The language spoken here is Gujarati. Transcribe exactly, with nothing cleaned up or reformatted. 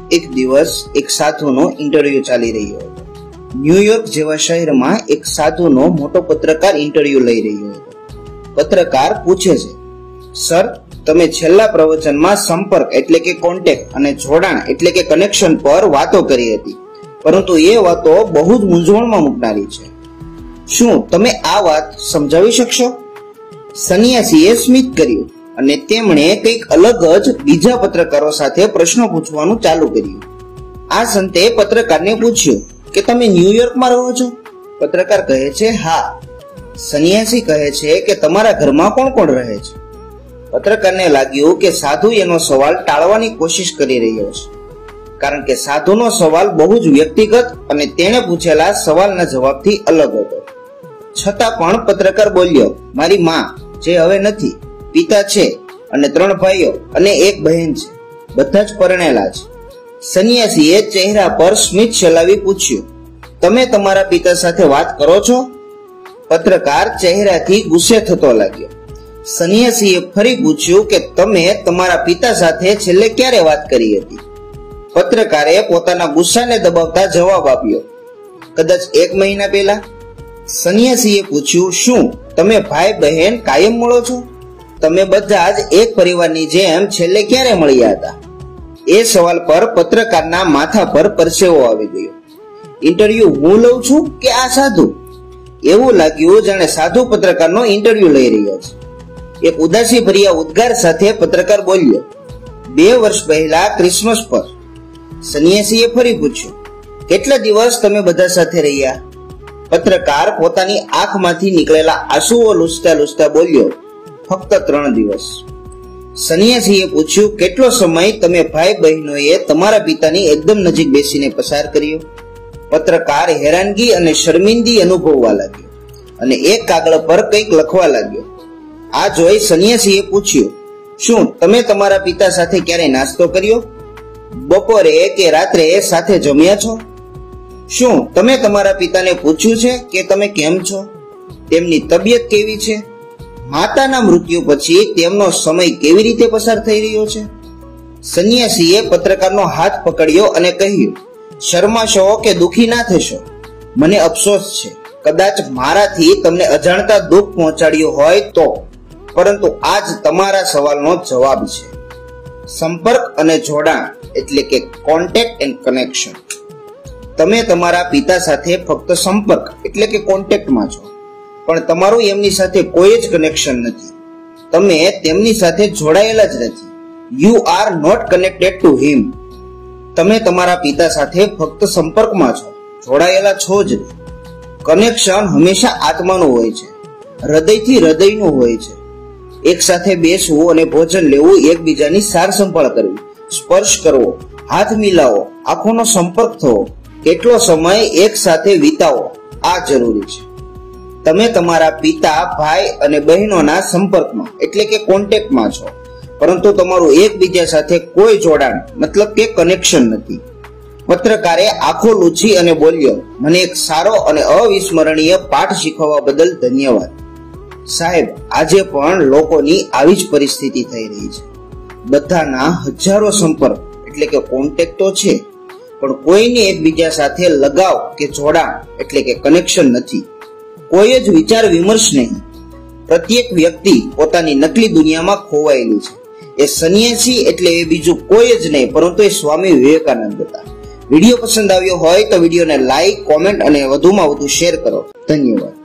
એક દિવસ એક સાધુનો ઇન્ટરવ્યુ ચાલી રહ્યો હતો. ન્યુયોર્ક જેવા શહેરમાં એક સાધુનો મોટો પત્રકાર ઇન્ટરવ્યુ લઈ રહ્યો હતો. પત્રકાર પૂછે છે, સર, તમે છેલ્લા પ્રવચનમાં સંપર્ક એટલે કે કોન્ટેક્ટ અને જોડાણ એટલે કે કનેક્શન પર વાતો કરી હતી, પરંતુ એ વાતો બહુ જ મૂંઝવણમાં મૂકનારી છે. શું તમે આ વાત સમજાવી શકશો? સન્યાસીએ સ્મિત કર્યું અને તેમણે કંઈક અલગ જ બીજા પત્રકારો સાથે પ્રશ્નો પૂછવાનું ચાલુ કર્યું. આ સંતે પત્રકારને પૂછ્યું કે તમે ન્યુયોર્કમાં રહો છો? પત્રકાર કહે છે, હા. સન્યાસી કહે છે કે તમારા ઘરમાં કોણ કોણ રહે છે? પત્રકારને લાગ્યું કે સાધુ એનો સવાલ ટાળવાની કોશિશ કરી રહ્યો છે, કારણ કે સાધુનો સવાલ બહુ જ વ્યક્તિગત અને તેણે પૂછેલા સવાલના જવાબથી અલગ હતો. છતાં પણ પત્રકાર બોલ્યો, મારી માં જે હવે નથી, પિતા છે અને ત્રણ ભાઈઓ અને એક બહેન છે, બધા જ પરણેલા છે. સન્યાસીએ ચહેરા પર સ્મિત ચલાવી પૂછ્યું, તમે તમારા પિતા સાથે વાત કરો છો? પત્રકાર ચહેરાથી ગુસ્સે થતો લાગ્યો. સન્યાસીએ ફરી પૂછ્યું કે તમે તમારા પિતા સાથે છેલ્લે ક્યારે વાત કરી હતી? પત્રકારે પોતાના ગુસ્સાને દબાવતા જવાબ આપ્યો, કદાચ એક મહિના પહેલા. સન્યાસીએ પૂછ્યું, શું તમે ભાઈ બહેન કાયમ મળો છો? તમે બધા જ એક પરિવારની જેમ છેલ્લે ક્યારે મળ્યા હતા? એ સવાલ પર પત્રકારના માથા પર પરસેવો આવી ગયો. ઇન્ટરવ્યુ હું લઉં છું કે આ સાધુ? એવું લાગ્યું જાણે સાધુ પત્રકારનો ઇન્ટરવ્યુ લઈ રહ્યા છે. એક ઉદાસી ભર્યા ઉદ્ગાર સાથે પત્રકાર બોલ્યો, બે વર્ષ પહેલા ક્રિસમસ પર. સન્યાસીએ ફરી પૂછ્યું, કેટલા દિવસ તમે બધા સાથે રહ્યા? પત્રકાર પોતાની આંખમાંથી નીકળેલા આંસુઓ લૂછતા લૂછતા બોલ્યો, ફક્ત ત્રણ દિવસ. સન્યાસીએ પૂછ્યું, કેટલો સમય તમે ભાઈ બહેનોએ તમારા પિતાની એકદમ નજીક બેસીને પસાર કર્યો? પત્રકાર હેરાનગી અને શર્મિંદગી અનુભવવા લાગ્યો અને એક કાગળ પર કંઈક લખવા લાગ્યો. આ જોઈ સન્યાસીએ પૂછ્યું, શું તમે તમારા પિતા સાથે ક્યારે નાસ્તો કર્યો? બપોરે કે રાત્રે સાથે જમ્યા છો? શું તમે તમારા પિતાને પૂછ્યું છે કે તમે કેમ છો? તેમની તબિયત કેવી છે? માતાના મૃત્યુ પછી તેમનો સમય કેવી રીતે પસાર થઈ રહ્યો છે? સન્યાસીએ પત્રકારનો હાથ પકડ્યો અને કહ્યું, શરમાશો કે દુખી ના થશો. મને અફસોસ છે, કદાચ મારાથી તમને અજાણતા દુઃખ પહોંચાડ્યું હોય તો, પરંતુ આજ તમારા સવાલનો જવાબ છે. સંપર્ક અને જોડાણ એટલે કે કોન્ટેક્ટ એન્ડ કનેક્શન. તમે તમારા પિતા સાથે ફક્ત સંપર્ક એટલે કે કોન્ટેક્ટમાં છો, પણ તમારું એમની સાથે કોઈ જ કનેક્શન નથી. તમે તેમની સાથે જોડાયેલા જ નથી. You are not connected to him. તમે તમારા પિતા સાથે ફક્ત સંપર્કમાં છો, જોડાયેલા છો જ નહીં. કનેક્શન હંમેશા આત્માનું હોય છે, હૃદયથી હૃદયનું હોય છે. એક સાથે બેસવું અને ભોજન લેવું, એકબીજાની સાર સંભાળ કરવી, સ્પર્શ કરવો, હાથ મિલાવો, આંખોનો સંપર્ક થવો, કેટલો સમય એક સાથે વિતાવો, આ જરૂરી છે. તમે તમારા પિતા, ભાઈ અને બહેનોના સંપર્કમાં એટલે કે કોન્ટેક્ટમાં છો, પરંતુ તમારું એકબીજા સાથે કોઈ જોડાણ મતલબ કે કનેક્શન નથી. પત્રકારે આંખો લૂછી અને બોલ્યો, મને એક સારો અને અવિસ્મરણીય પાઠ શીખવવા બદલ ધન્યવાદ. સાહેબ, આજે પણ લોકોની આવી જ પરિસ્થિતિ થઈ રહી છે. બધાના હજારો સંપર્ક એટલે કે કોન્ટેક્ટો છે, પણ કોઈને એકબીજા સાથે લગાવ કે જોડાણ એટલે કે કનેક્શન નથી. કોઈ જ વિચાર વિમર્શ નહીં. પ્રત્યેક વ્યક્તિ પોતાની નકલી દુનિયામાં ખોવાયેલી છે. એ સન્યાસી એટલે એ બીજું કોઈ જ નહીં, પરંતુ એ સ્વામી વિવેકાનંદ હતા. વિડીયો પસંદ આવ્યો હોય તો વિડીયોને લાઈક, કોમેન્ટ અને વધુમાં વધુ શેર કરો. ધન્યવાદ.